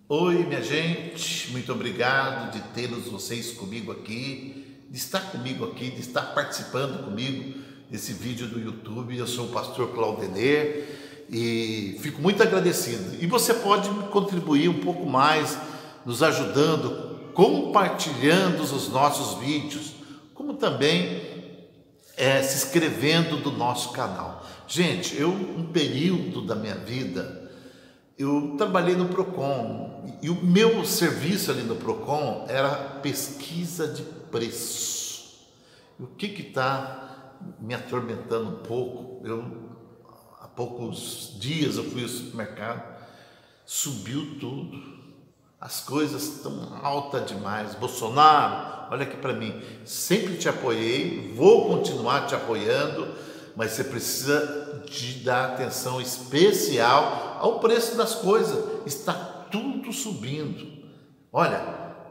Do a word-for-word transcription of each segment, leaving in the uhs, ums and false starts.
Oi, minha gente, muito obrigado de tê-los vocês comigo aqui, de estar comigo aqui, de estar participando comigo desse vídeo do YouTube. Eu sou o pastor Claudenir e fico muito agradecido. E você pode contribuir um pouco mais, nos ajudando, compartilhando os nossos vídeos, como também é, se inscrevendo no nosso canal. Gente, eu, um período da minha vida, eu trabalhei no Procon e o meu serviço ali no Procon era pesquisa de preço. E o que que está me atormentando um pouco? Eu, há poucos dias eu fui ao supermercado, subiu tudo, as coisas estão altas demais. Bolsonaro, olha aqui para mim, sempre te apoiei, vou continuar te apoiando, mas você precisa de dar atenção especial ao preço das coisas. Está tudo subindo. Olha,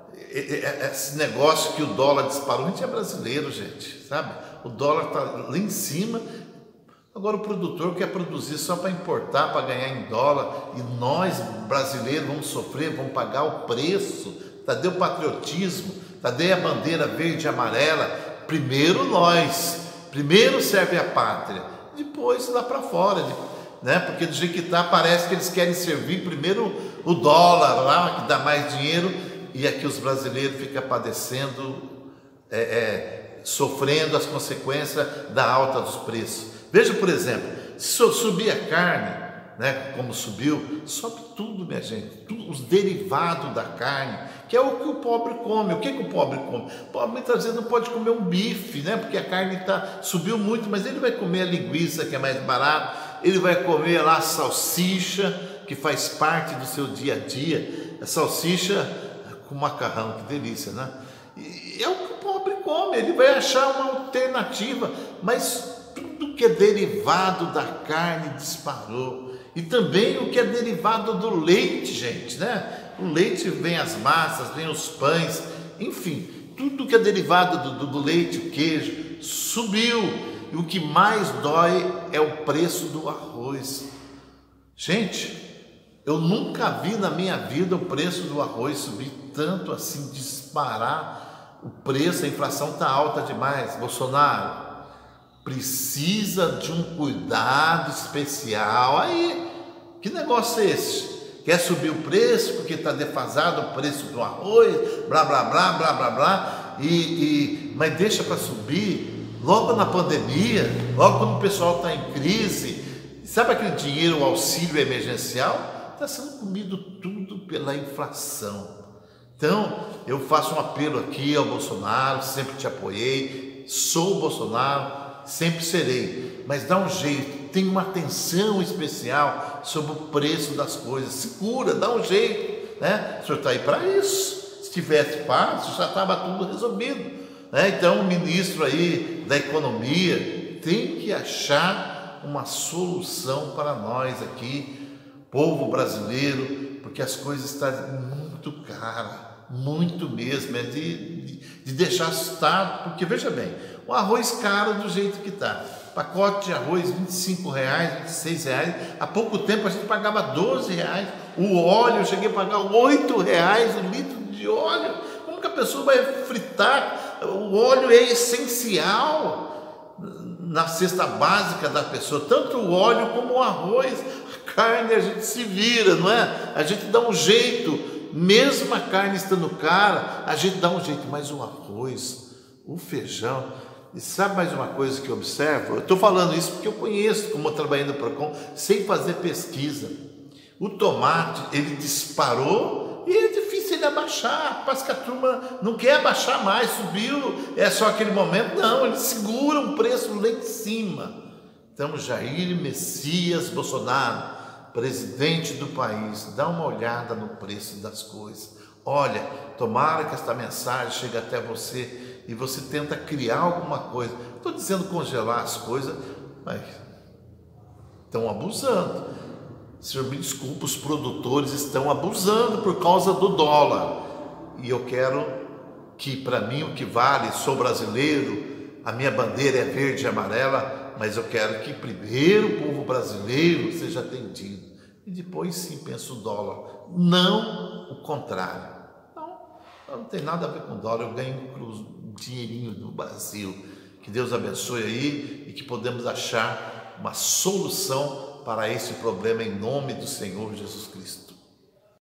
esse negócio que o dólar disparou, a gente é brasileiro, gente, sabe? O dólar está lá em cima. Agora o produtor quer produzir só para importar, para ganhar em dólar, e nós brasileiros vamos sofrer, vamos pagar o preço. Cadê o patriotismo? Cadê a bandeira verde e amarela? Primeiro nós, primeiro serve a pátria, depois lá para fora, né? Porque do jeito que está, parece que eles querem servir primeiro o dólar lá, que dá mais dinheiro, e aqui os brasileiros ficam padecendo, é, é, sofrendo as consequências da alta dos preços. Veja, por exemplo, se subir a carne, né, como subiu, sobe tudo, minha gente, tudo, os derivados da carne, que é o que o pobre come. O que, que o pobre come? O pobre muitas vezes não pode comer um bife, né, porque a carne tá, subiu muito, mas ele vai comer a linguiça, que é mais barato, ele vai comer lá a salsicha, que faz parte do seu dia a dia, a salsicha com macarrão, que delícia, né? E é o que o pobre come, ele vai achar uma alternativa, mas tudo que é derivado da carne disparou. E também o que é derivado do leite, gente, né? O leite vem as massas, vem os pães, enfim, tudo que é derivado do, do, do leite, o queijo, subiu. E o que mais dói é o preço do arroz. Gente, eu nunca vi na minha vida o preço do arroz subir tanto assim, disparar o preço, a inflação está alta demais. Bolsonaro precisa de um cuidado especial. Aí, que negócio é esse? Quer subir o preço porque está defasado o preço do arroz, blá, blá, blá, blá, blá, blá, e, e, mas deixa para subir logo na pandemia, logo quando o pessoal está em crise. Sabe aquele dinheiro, o auxílio emergencial? Está sendo comido tudo pela inflação. Então, eu faço um apelo aqui ao Bolsonaro, sempre te apoiei, sou o Bolsonaro, sempre serei, mas dá um jeito, tem uma atenção especial sobre o preço das coisas, segura, dá um jeito, né? O senhor está aí para isso. Se tivesse fácil, já estava tudo resolvido, né? Então o ministro aí da economia tem que achar uma solução para nós aqui, povo brasileiro, porque as coisas estão muito caras, muito mesmo, é de, de, de deixar assustado, porque veja bem, o arroz caro do jeito que está, pacote de arroz vinte e cinco reais, vinte e seis reais, há pouco tempo a gente pagava doze reais, o óleo eu cheguei a pagar oito reais o litro de óleo. Como que a pessoa vai fritar? O óleo é essencial na cesta básica da pessoa, tanto o óleo como o arroz. A carne a gente se vira, não é? A gente dá um jeito, mesmo a carne estando cara, a gente dá um jeito, mas o arroz, o feijão. E sabe mais uma coisa que eu observo? Eu estou falando isso porque eu conheço, como eu trabalhei no Procon, sem fazer pesquisa. O tomate, ele disparou e é difícil ele abaixar. Parece que a turma não quer abaixar mais, subiu, é só aquele momento. Não, ele segura um preço lá em cima. Então, Jair Messias Bolsonaro, presidente do país, dá uma olhada no preço das coisas. Olha, tomara que esta mensagem chegue até você e você tenta criar alguma coisa. Estou dizendo congelar as coisas, mas estão abusando. Senhor, me desculpa, os produtores estão abusando por causa do dólar. E eu quero que, para mim, o que vale, sou brasileiro, a minha bandeira é verde e amarela, mas eu quero que primeiro o povo brasileiro seja atendido. e depois sim penso o dólar. Não o contrário. Não, não tem nada a ver com dólar, eu ganho um dinheirinho do Brasil. Que Deus abençoe aí e que podemos achar uma solução para esse problema em nome do Senhor Jesus Cristo.